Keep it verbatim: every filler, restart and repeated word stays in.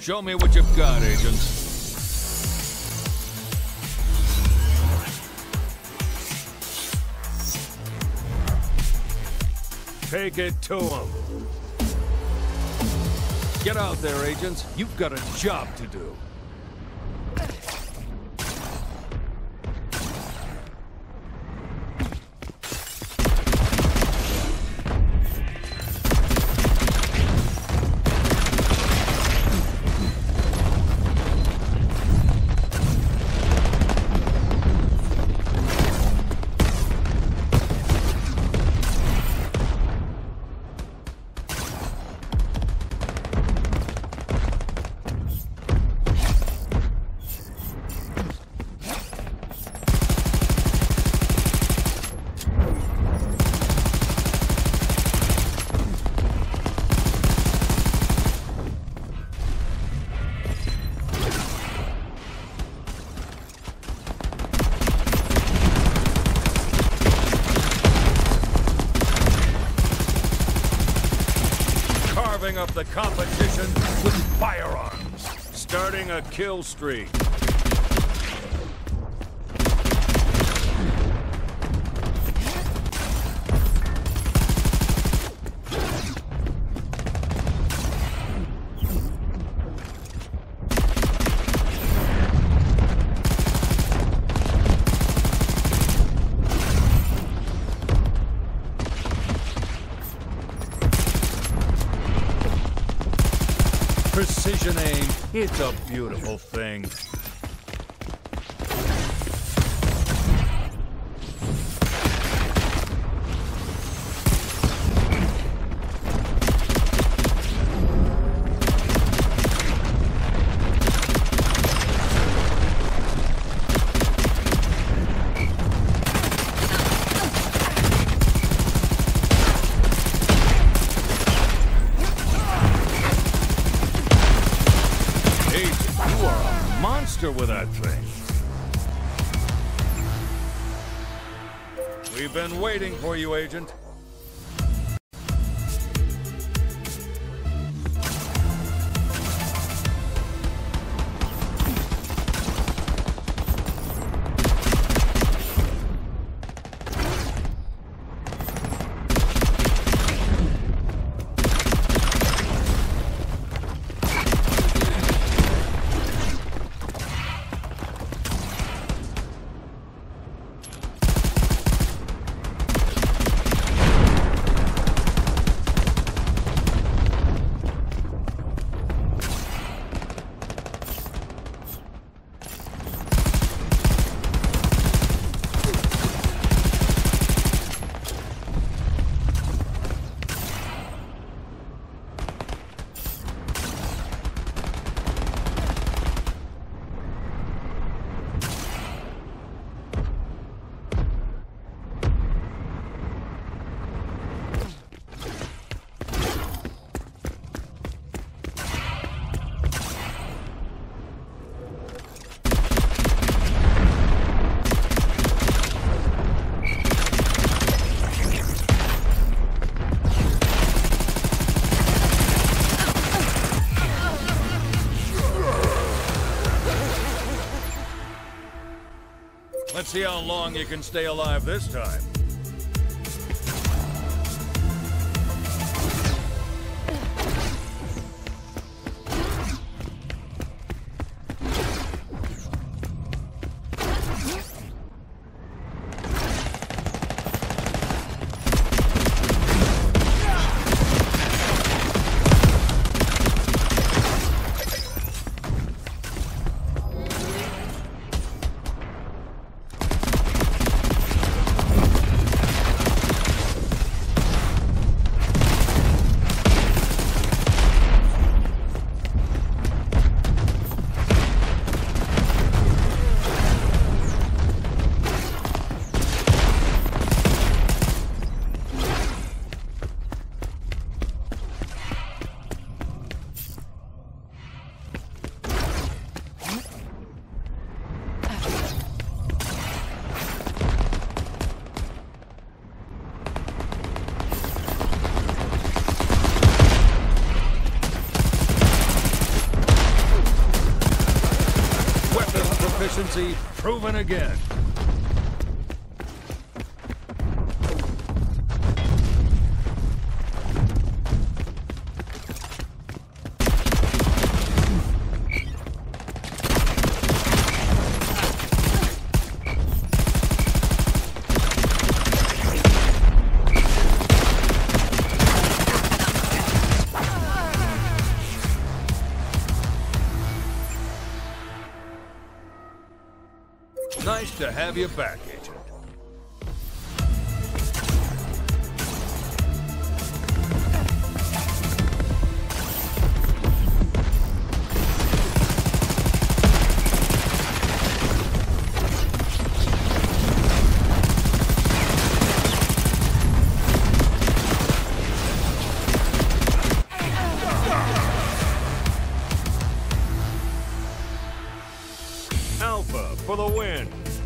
Show me what you've got, agents. Take it to them. Get out there, agents. You've got a job to do. Up the competition with firearms, starting a kill streak. Precision aim, it's a beautiful thing. With that thing. We've been waiting for you, Agent. Let's see how long you can stay alive this time. efficiency proven again. Nice to have you back, Agent. Alpha for the win.